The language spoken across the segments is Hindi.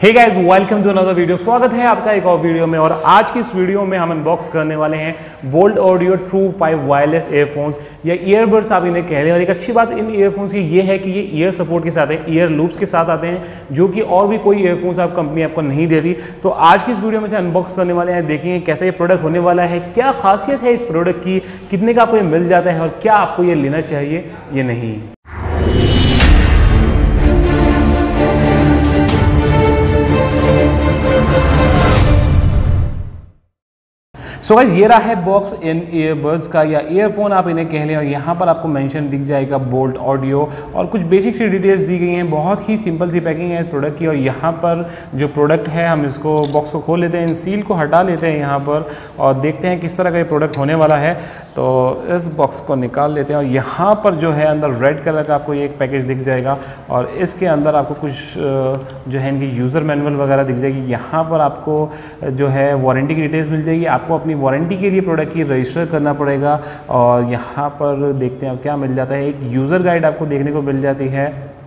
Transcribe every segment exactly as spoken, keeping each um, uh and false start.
Hey guys, welcome to another video. स्वागत है आपका एक और वीडियो में। और आज की इस वीडियो में हम अनबॉक्स करने वाले हैं Boult audio true five wireless earphones या ईयरबड्स आप इन्हें कह रहे हैं। और एक अच्छी बात इन ईयरफोन्स की ये है कि ये ईयर सपोर्ट के साथ है, ईयर लूप्स के साथ आते हैं, जो कि और भी कोई ईयरफोन्स आप कंपनी आपको नहीं दे रही। तो आज की इस वीडियो में से अनबॉक्स करने वाले हैं, देखेंगे कैसा ये प्रोडक्ट होने वाला है, क्या खासियत है इस प्रोडक्ट की, कितने का आपको ये मिल जाता है और क्या आपको ये लेना चाहिए ये नहीं। सो गाइस, ये रहा है बॉक्स इन ईयरबड्स का या ईयरफोन आप इन्हें कह लें। और यहाँ पर आपको मेंशन दिख जाएगा बोल्ट ऑडियो और कुछ बेसिक सी डिटेल्स दी गई हैं। बहुत ही सिंपल सी पैकिंग है प्रोडक्ट की। और यहाँ पर जो प्रोडक्ट है, हम इसको बॉक्स को खोल लेते हैं, इन सील को हटा लेते हैं यहाँ पर और देखते हैं किस तरह का ये प्रोडक्ट होने वाला है। तो इस बॉक्स को निकाल लेते हैं और यहाँ पर जो है अंदर रेड कलर का आपको ये एक पैकेज दिख जाएगा और इसके अंदर आपको कुछ जो है इनकी यूज़र मैनुअल वगैरह दिख जाएगी। यहाँ पर आपको जो है वारंटी की डिटेल्स मिल जाएगी। आपको अपनी वारंटी के लिए प्रोडक्ट की रजिस्टर करना पड़ेगा। और यहाँ पर देखते हैं क्या मिल जाता है। एक यूज़र गाइड आपको देखने को मिल जाती है,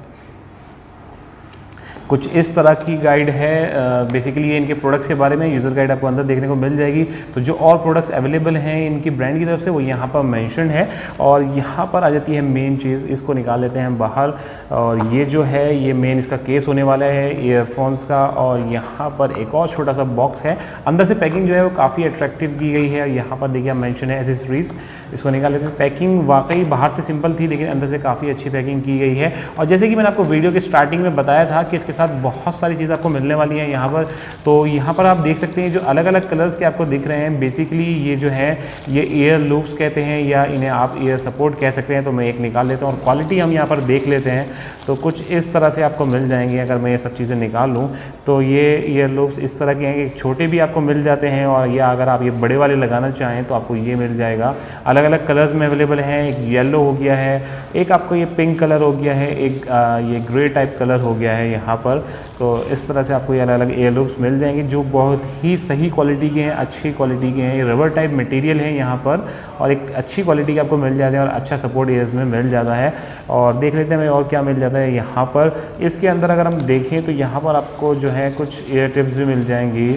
कुछ इस तरह की गाइड है। बेसिकली ये इनके प्रोडक्ट्स के बारे में यूज़र गाइड आपको अंदर देखने को मिल जाएगी। तो जो और प्रोडक्ट्स अवेलेबल हैं इनकी ब्रांड की तरफ से वो यहाँ पर मेंशन है। और यहाँ पर आ जाती है मेन चीज़, इसको निकाल लेते हैं बाहर। और ये जो है ये मेन इसका केस होने वाला है ईयरफोन्स का। और यहाँ पर एक और छोटा सा बॉक्स है, अंदर से पैकिंग जो है वो काफ़ी अट्रैक्टिव की गई है। यहाँ पर देखिए मेंशन है एसेसरीज, इसको निकाल लेते हैं। पैकिंग वाकई बाहर से सिंपल थी लेकिन अंदर से काफ़ी अच्छी पैकिंग की गई है। और जैसे कि मैंने आपको वीडियो के स्टार्टिंग में बताया था कि इसके साथ बहुत सारी चीज़ आपको मिलने वाली है यहाँ पर। तो यहाँ पर आप देख सकते हैं जो अलग अलग कलर्स के आपको दिख रहे हैं, बेसिकली ये जो है ये ईयर लूप्स कहते हैं या इन्हें आप ईयर सपोर्ट कह सकते हैं। तो मैं एक निकाल लेता हूँ और क्वालिटी हम यहाँ पर देख लेते हैं। तो कुछ इस तरह से आपको मिल जाएंगे अगर मैं ये सब चीज़ें निकाल लूँ। तो ये ईयर लूप्स इस तरह के हैं कि छोटे भी आपको मिल जाते हैं और या अगर आप ये बड़े वाले लगाना चाहें तो आपको ये मिल जाएगा। अलग अलग कलर्स में अवेलेबल हैं। एक येलो हो गया है, एक आपको ये पिंक कलर हो गया है, एक आ, ये ग्रे टाइप कलर हो गया है यहाँ पर। तो इस तरह से आपको ये अलग अलग एयर लूप्स मिल जाएंगे जो बहुत ही सही क्वालिटी के हैं, अच्छी क्वालिटी के हैं। ये रबर टाइप मटेरियल है यहाँ पर और एक अच्छी क्वालिटी के आपको मिल जाते हैं और अच्छा सपोर्ट एयर्स में मिल जाता है। और देख लेते हैं और क्या मिल जाता है यहाँ पर। इसके अंदर अगर हम देखें तो यहाँ पर आपको जो है कुछ एयर टिप्स भी मिल जाएंगी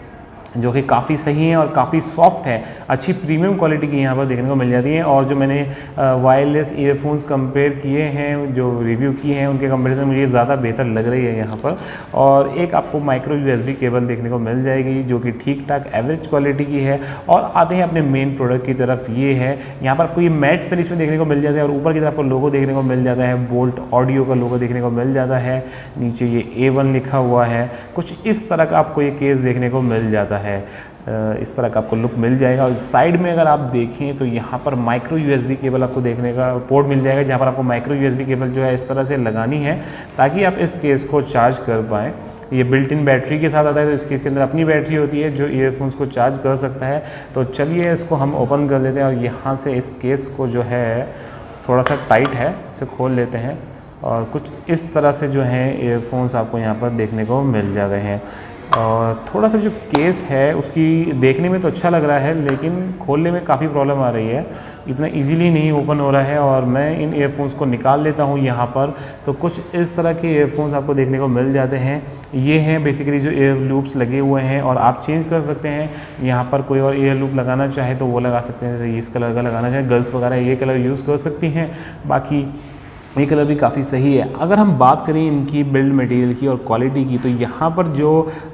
जो कि काफ़ी सही हैं और काफ़ी सॉफ्ट है, अच्छी प्रीमियम क्वालिटी की यहाँ पर देखने को मिल जाती हैं। और जो मैंने वायरलेस ईयरफोन्स कंपेयर किए हैं, जो रिव्यू किए हैं, उनके कंपेरिजन मुझे ज़्यादा बेहतर लग रही है यहाँ पर। और एक आपको माइक्रो यूएसबी केबल देखने को मिल जाएगी जो कि ठीक ठाक एवरेज क्वालिटी की है। और आते हैं अपने मेन प्रोडक्ट की तरफ। ये है यहाँ पर आपको ये मैट फिनिश में देखने को मिल जाता है और ऊपर की तरफ आपको लोगो देखने को मिल जाता है, बोल्ट ऑडियो का लोगो देखने को मिल जाता है। नीचे ये ए वन लिखा हुआ है। कुछ इस तरह का आपको ये केस देखने को मिल जाता है है इस तरह का आपको लुक मिल जाएगा। और साइड में अगर आप देखें तो यहाँ पर माइक्रो यूएसबी केबल आपको देखने का पोर्ट मिल जाएगा, जहाँ पर आपको माइक्रो यूएसबी केबल जो है इस तरह से लगानी है ताकि आप इस केस को चार्ज कर पाएँ। ये बिल्ट इन बैटरी के साथ आता है, तो इस केस के अंदर अपनी बैटरी होती है जो ईयरफोन्स को चार्ज कर सकता है। तो चलिए इसको हम ओपन कर लेते हैं और यहाँ से इस केस को जो है थोड़ा सा टाइट है, इसे खोल लेते हैं और कुछ इस तरह से जो है ईयरफोन्स आपको यहाँ पर देखने को मिल जा रहे हैं। और थोड़ा सा जो केस है उसकी देखने में तो अच्छा लग रहा है लेकिन खोलने में काफ़ी प्रॉब्लम आ रही है, इतना इजीली नहीं ओपन हो रहा है। और मैं इन ईयरफोन्स को निकाल लेता हूँ यहाँ पर। तो कुछ इस तरह के ईयरफोन्स आपको देखने को मिल जाते हैं। ये हैं बेसिकली जो एयर लूप्स लगे हुए हैं और आप चेंज कर सकते हैं। यहाँ पर कोई और एयर लूप लगाना चाहे तो वो लगा सकते हैं, इस कलर का लगाना चाहे, गर्ल्स वगैरह ये कलर यूज़ कर सकती हैं। बाकी ये कलर भी काफ़ी सही है। अगर हम बात करें इनकी बिल्ड मटेरियल की और क्वालिटी की तो यहाँ पर जो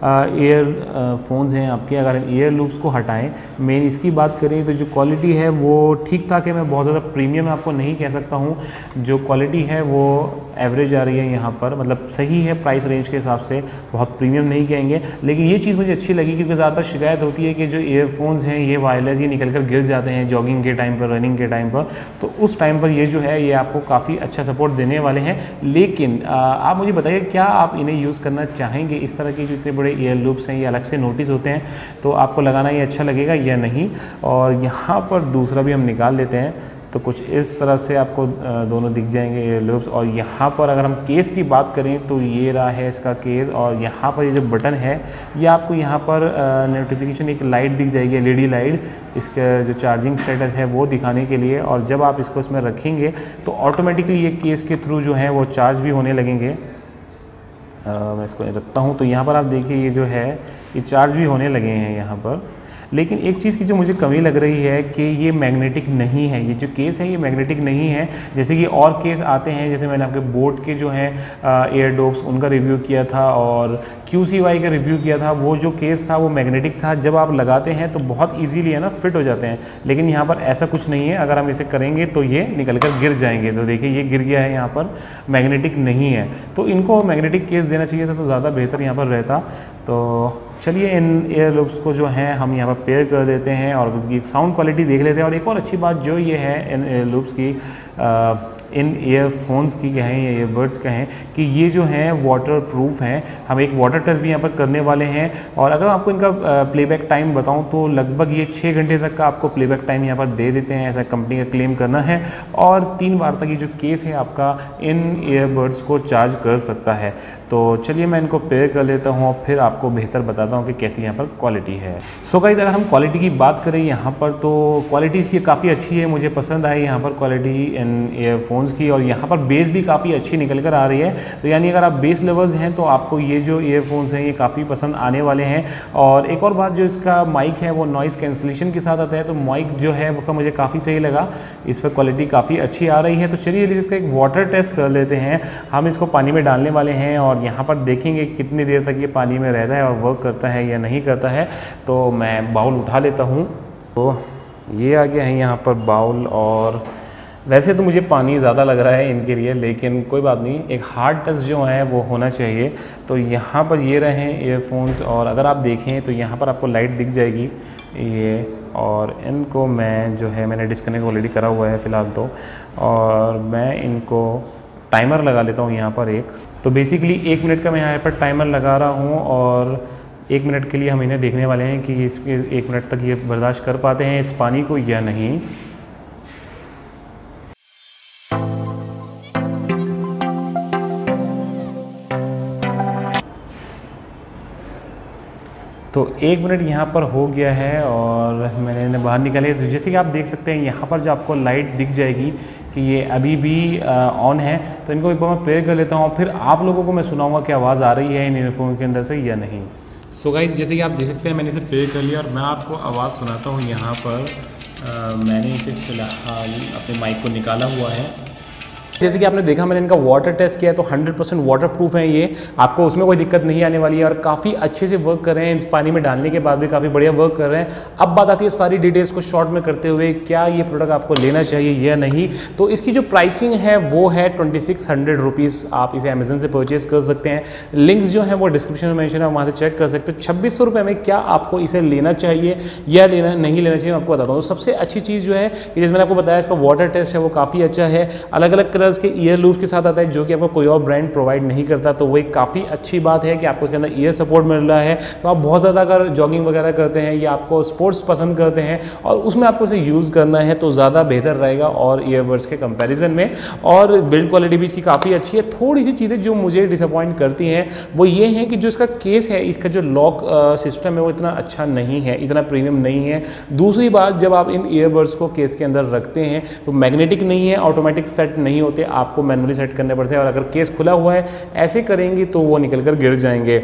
एयर फ़ोन्स हैं आपके, अगर एयर लूप्स को हटाएं, मेन इसकी बात करें तो जो क्वालिटी है वो ठीक ठाक है। मैं बहुत ज़्यादा प्रीमियम आपको नहीं कह सकता हूँ, जो क्वालिटी है वो एवरेज आ रही है यहाँ पर, मतलब सही है प्राइस रेंज के हिसाब से, बहुत प्रीमियम नहीं कहेंगे। लेकिन ये चीज़ मुझे अच्छी लगी क्योंकि ज़्यादातर शिकायत होती है कि जो ईयरफोन्स हैं ये वायरलेस ये निकल कर गिर जाते हैं जॉगिंग के टाइम पर, रनिंग के टाइम पर। तो उस टाइम पर ये जो है ये आपको काफ़ी अच्छा सपोर्ट देने वाले हैं। लेकिन आ, आप मुझे बताइए क्या आप इन्हें यूज़ करना चाहेंगे? इस तरह के जो इतने बड़े ईयर लूप्स हैं ये अलग से नोटिस होते हैं, तो आपको लगाना ये अच्छा लगेगा या नहीं? और यहाँ पर दूसरा भी हम निकाल लेते हैं। तो कुछ इस तरह से आपको दोनों दिख जाएंगे एयर लूप्स। और यहाँ पर अगर हम केस की बात करें तो ये रहा है इसका केस। और यहाँ पर ये जो बटन है ये आपको यहाँ पर नोटिफिकेशन एक लाइट दिख जाएगी, एलईडी लाइट, इसका जो चार्जिंग स्टेटस है वो दिखाने के लिए। और जब आप इसको इसमें रखेंगे तो ऑटोमेटिकली ये केस के थ्रू जो है वो चार्ज भी होने लगेंगे। मैं इसको रखता हूँ। तो यहाँ पर आप देखिए ये जो है ये चार्ज भी होने लगे हैं यहाँ पर। लेकिन एक चीज़ की जो मुझे कमी लग रही है कि ये मैग्नेटिक नहीं है, ये जो केस है ये मैग्नेटिक नहीं है। जैसे कि और केस आते हैं, जैसे मैंने आपके बोट के जो हैं एयरडोप्स उनका रिव्यू किया था और क्यू सी वाई का रिव्यू किया था, वो जो केस था वो मैग्नेटिक था। जब आप लगाते हैं तो बहुत ईजीली है ना फिट हो जाते हैं, लेकिन यहाँ पर ऐसा कुछ नहीं है। अगर हम इसे करेंगे तो ये निकल कर गिर जाएंगे। तो देखिए ये गिर गया है, यहाँ पर मैग्नेटिक नहीं है। तो इनको मैग्नेटिक केस देना चाहिए था तो ज़्यादा बेहतर यहाँ पर रहता। तो चलिए इन एयरलूप्स को जो है हम यहाँ पर पेयर कर देते हैं और उनकी साउंड क्वालिटी देख लेते हैं। और एक और अच्छी बात जो ये है इन एयरलूप्स की, आ, इन ईयरफोन्स की कहें या ईयरबड्स कहें, कि ये जो हैं वाटर प्रूफ हैं। हम एक वाटर टेस्ट भी यहाँ पर करने वाले हैं। और अगर आपको इनका प्लेबैक टाइम बताऊं तो लगभग ये छः घंटे तक का आपको प्लेबैक टाइम यहाँ पर दे देते हैं, ऐसा कंपनी का क्लेम करना है। और तीन बार तक ये जो केस है आपका इन ईयरबड्स को चार्ज कर सकता है। तो चलिए मैं इनको पेयर कर लेता हूँ और फिर आपको बेहतर बताता हूँ कि कैसी यहाँ पर क्वालिटी है। सो गाइस, अगर हम क्वालिटी की बात करें यहाँ पर तो क्वालिटी इसकी काफ़ी अच्छी है, मुझे पसंद आई यहाँ पर क्वालिटी इन ईयरफोन्स की। और यहाँ पर बेस भी काफ़ी अच्छी निकल कर आ रही है। तो यानी अगर आप बेस लवर्स हैं तो आपको ये जो ईयरफोन्स हैं ये काफ़ी पसंद आने वाले हैं। और एक और बात, जो इसका माइक है वो नॉइज़ कैंसिलेशन के साथ आता है, तो माइक जो है वो मुझे काफ़ी सही लगा, इस पर क्वालिटी काफ़ी अच्छी आ रही है। तो चलिए इसका एक वाटर टेस्ट कर लेते हैं। हम इसको पानी में डालने वाले हैं और यहाँ पर देखेंगे कितनी देर तक ये पानी में रहता है और वर्क करता है या नहीं करता है। तो मैं बाउल उठा लेता हूँ। तो ये आ गया है यहाँ पर बाउल, और वैसे तो मुझे पानी ज़्यादा लग रहा है इनके लिए, लेकिन कोई बात नहीं, एक हार्ड टच जो है वो होना चाहिए। तो यहाँ पर ये रहे ईयरफोन्स, और अगर आप देखें तो यहाँ पर आपको लाइट दिख जाएगी ये। और इनको मैं जो है मैंने डिस्कनेक्ट ऑलरेडी करा हुआ है फ़िलहाल तो, और मैं इनको टाइमर लगा लेता हूँ यहाँ पर एक। तो बेसिकली एक मिनट का मैं यहाँ पर टाइमर लगा रहा हूँ और एक मिनट के लिए हम इन्हें देखने वाले हैं कि इस एक मिनट तक ये बर्दाश्त कर पाते हैं इस पानी को या नहीं। तो एक मिनट यहाँ पर हो गया है और मैंने इन्हें बाहर निकाले। तो जैसे कि आप देख सकते हैं यहाँ पर जो आपको लाइट दिख जाएगी कि ये अभी भी ऑन है। तो इनको एक बार मैं पेयर कर लेता हूँ और फिर आप लोगों को मैं सुनाऊंगा कि आवाज़ आ रही है इन ईयरफोन के अंदर से या नहीं। सो गाइस, जैसे कि आप देख सकते हैं मैंने इसे पेयर कर लिया और मैं आपको आवाज़ सुनाता हूँ। यहाँ पर आ, मैंने इसे फ़िलहाल अपने माइक को निकाला हुआ है। जैसे कि आपने देखा मैंने इनका वाटर टेस्ट किया है तो हंड्रेड परसेंट वाटर प्रूफ है ये, आपको उसमें कोई दिक्कत नहीं आने वाली है और काफ़ी अच्छे से वर्क कर रहे हैं। इस पानी में डालने के बाद भी काफ़ी बढ़िया वर्क कर रहे हैं। अब बात आती है सारी डिटेल्स को शॉर्ट में करते हुए, क्या ये प्रोडक्ट आपको लेना चाहिए या नहीं। तो इसकी जो प्राइसिंग है वो है ट्वेंटी सिक्स हंड्रेड रुपीज़। आप इसे अमेजन से परचेज कर सकते हैं, लिंक्स जो है वो डिस्क्रिप्शन में मेंशन है, वहाँ से चेक कर सकते हो। छब्बीस सौ रुपये में क्या आपको इसे लेना चाहिए या लेना नहीं लेना चाहिए, आपको बताता हूँ। सबसे अच्छी चीज़ जो है कि जैसे मैंने आपको बताया इसका वाटर टेस्ट है वो काफ़ी अच्छा है। अलग अलग कलर्स के ईयर लूप के साथ आता है जो कि आपको कोई और ब्रांड प्रोवाइड नहीं करता। तो वो एक काफ़ी अच्छी बात है कि आपको इसके अंदर ईयर सपोर्ट मिल रहा है। तो आप बहुत ज़्यादा अगर जॉगिंग वगैरह करते हैं या आपको स्पोर्ट्स पसंद करते हैं और उसमें आपको इसे यूज़ करना है तो ज़्यादा बेहतर रहेगा और ईयरबड्स के कंपैरिजन में। और बिल्ड क्वालिटी भी इसकी काफ़ी अच्छी है। थोड़ी सी चीज़ें जो मुझे डिसअपॉइंट करती हैं वो ये हैं कि जो इसका केस है, इसका जो लॉक सिस्टम है वो इतना अच्छा नहीं है, इतना प्रीमियम नहीं है। दूसरी बात, जब आप इन ईयरबड्स को केस के अंदर रखते हैं तो मैग्नेटिक नहीं है, ऑटोमेटिक सेट नहीं होते, आपको मैनुअली सेट करने पड़ते हैं। और अगर केस खुला हुआ है ऐसे करेंगे तो वो निकल कर गिर जाएंगे।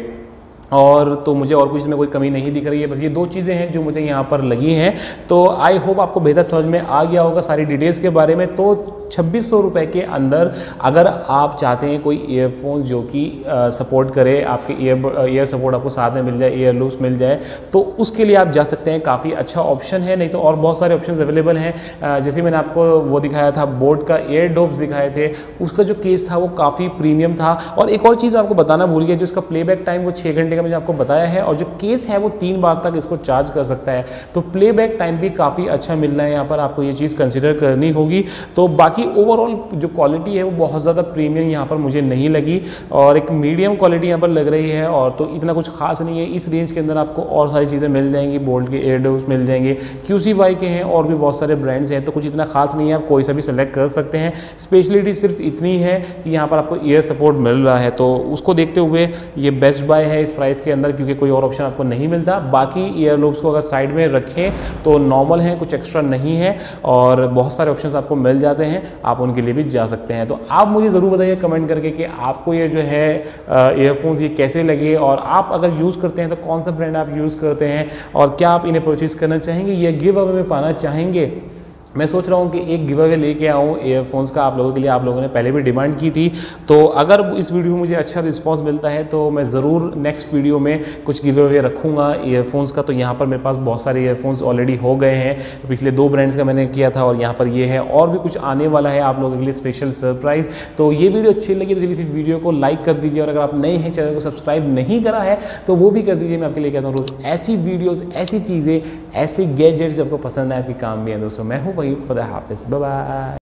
और तो मुझे और कुछ में कोई कमी नहीं दिख रही है, बस ये दो चीज़ें हैं जो मुझे यहाँ पर लगी हैं। तो आई होप आपको बेहतर समझ में आ गया होगा सारी डिटेल्स के बारे में। तो छब्बीस सौ रुपये के अंदर अगर आप चाहते हैं कोई ईयरफोन जो कि सपोर्ट करे, आपके ईयर ईयर सपोर्ट आपको साथ में मिल जाए, ईयर लूप्स मिल जाए, तो उसके लिए आप जा सकते हैं। काफ़ी अच्छा ऑप्शन है। नहीं तो और बहुत सारे ऑप्शन अवेलेबल हैं। जैसे मैंने आपको वो दिखाया था, बोट का एयरडोप्स दिखाए थे, उसका जो केस था वो काफ़ी प्रीमियम था। और एक और चीज़ आपको बताना भूल गया, जो इसका प्लेबैक टाइम वो छः घंटे का मैंने आपको बताया है, और जो केस है वो तीन बार तक इसको चार्ज कर सकता है। तो प्लेबैक टाइम भी काफ़ी अच्छा मिल रहा है यहाँ पर, आपको ये चीज़ कंसिडर करनी होगी। तो बाकी ओवरऑल जो क्वालिटी है वो बहुत ज़्यादा प्रीमियम यहाँ पर मुझे नहीं लगी, और एक मीडियम क्वालिटी यहाँ पर लग रही है। और तो इतना कुछ खास नहीं है। इस रेंज के अंदर आपको और सारी चीज़ें मिल जाएंगी, बोल्ट के एयरडोप्स मिल जाएंगे, क्यू सी वाई के हैं, और भी बहुत सारे ब्रांड्स हैं। तो कुछ इतना खास नहीं है, आप कोई सा भी सेलेक्ट कर सकते हैं। स्पेशलिटी सिर्फ इतनी है कि यहाँ पर आपको ईयर सपोर्ट मिल रहा है, तो उसको देखते हुए ये बेस्ट बाय है इस प्राइस इसके अंदर, क्योंकि कोई और ऑप्शन आपको नहीं मिलता। बाकी ईयर लूप्स को अगर साइड में रखें तो नॉर्मल है, कुछ एक्स्ट्रा नहीं है और बहुत सारे ऑप्शंस आपको मिल जाते हैं, आप उनके लिए भी जा सकते हैं। तो आप मुझे ज़रूर बताइए कमेंट करके कि आपको ये जो है ईयरफोन्स ये कैसे लगे, और आप अगर यूज़ करते हैं तो कौन सा ब्रांड आप यूज़ करते हैं, और क्या आप इन्हें परचेज़ करना चाहेंगे या गिव अवे में पाना चाहेंगे। मैं सोच रहा हूँ कि एक गिव अवे लेके आऊँ ईयरफोन्स का आप लोगों के लिए, आप लोगों ने पहले भी डिमांड की थी। तो अगर इस वीडियो में मुझे अच्छा रिस्पांस मिलता है तो मैं ज़रूर नेक्स्ट वीडियो में कुछ गिव अवे रखूँगा ईयरफोन्स का। तो यहाँ पर मेरे पास बहुत सारे ईयरफोन्स ऑलरेडी हो गए हैं, पिछले दो ब्रांड्स का मैंने किया था और यहाँ पर ये है, और भी कुछ आने वाला है आप लोगों के लिए स्पेशल सरप्राइज़। तो ये वीडियो अच्छी लगी तो चलिए इस वीडियो को लाइक कर दीजिए, और अगर आप नए हैं चैनल को सब्सक्राइब नहीं करा है तो वो भी कर दीजिए। मैं आपके लिए कहता हूँ रोज़ ऐसी वीडियोज़, ऐसी चीज़ें, ऐसे गैजेट्स जो आपको पसंद है, आपके काम भी हैं दोस्तों। मैं हूँ वही, खुदा हाफिज़, बाय बाय।